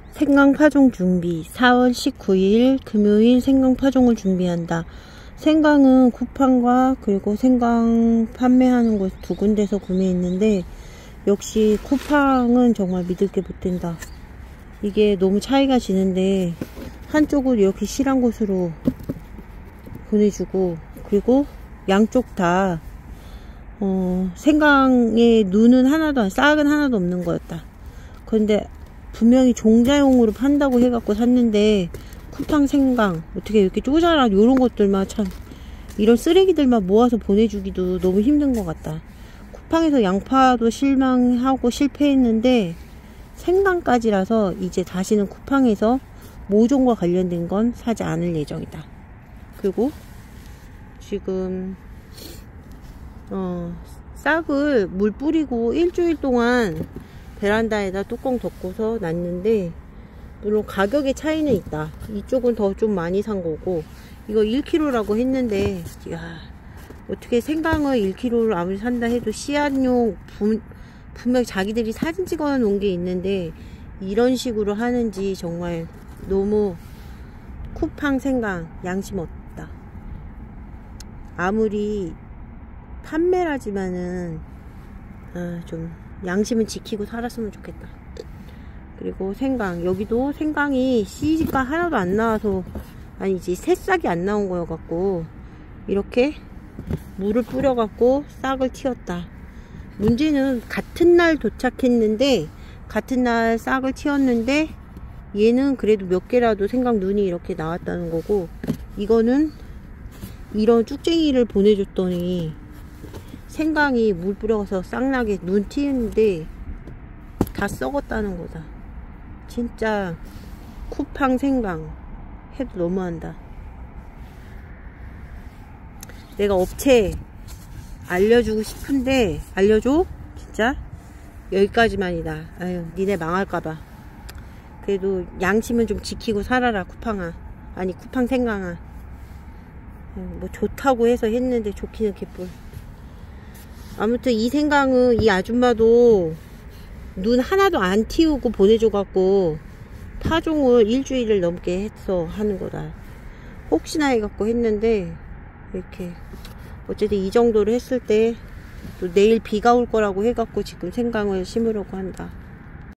생강 파종 준비. 4월 19일 금요일 생강 파종을 준비한다. 생강은 쿠팡과 그리고 생강 판매하는 곳 두 군데서 구매했는데 역시 쿠팡은 정말 믿을 게 못 된다. 이게 너무 차이가 지는데 한쪽은 이렇게 실한 곳으로 보내주고, 그리고 양쪽 다 생강에 눈은 하나도 싹은 하나도 없는 거였다. 그런데 분명히 종자용으로 판다고 해갖고 샀는데 쿠팡 생강 어떻게 이렇게 쪼잔한 요런 것들만, 참 이런 쓰레기들만 모아서 보내주기도 너무 힘든 것 같다. 쿠팡에서 양파도 실망하고 실패했는데 생강까지라서 이제 다시는 쿠팡에서 모종과 관련된 건 사지 않을 예정이다. 그리고 지금 싹을 물 뿌리고 일주일 동안 베란다에다 뚜껑 덮고서 놨는데, 물론 가격의 차이는 있다. 이쪽은 더 좀 많이 산 거고, 이거 1kg라고 했는데, 야, 어떻게 생강을 1kg를 아무리 산다 해도 씨앗용 분명 자기들이 사진 찍어 놓은 게 있는데 이런 식으로 하는지 정말 너무 쿠팡 생강 양심 없다. 아무리 판매라지만은 좀 양심은 지키고 살았으면 좋겠다. 그리고 생강, 여기도 생강이 씨가 하나도 안 나와서, 아니지, 새싹이 안 나온 거여 갖고 이렇게 물을 뿌려 갖고 싹을 틔웠다. 문제는 같은 날 도착했는데, 같은 날 싹을 틔웠는데 얘는 그래도 몇 개라도 생강 눈이 이렇게 나왔다는 거고, 이거는 이런 쭉쟁이를 보내줬더니 생강이 물 뿌려서 싹나게 눈 틔는데 다 썩었다는 거다. 진짜 쿠팡 생강 해도 너무한다. 내가 업체 알려주고 싶은데 알려줘? 진짜? 여기까지만이다. 아유, 니네 망할까봐. 그래도 양심은 좀 지키고 살아라, 쿠팡아. 아니, 쿠팡 생강아. 뭐 좋다고 해서 했는데 좋기는 개뿔. 아무튼 이 생강은 이 아줌마도 눈 하나도 안 틔우고 보내줘갖고 파종을 일주일을 넘게 해서 하는 거다. 혹시나 해갖고 했는데 이렇게 어쨌든 이 정도로 했을 때 또 내일 비가 올 거라고 해갖고 지금 생강을 심으려고 한다.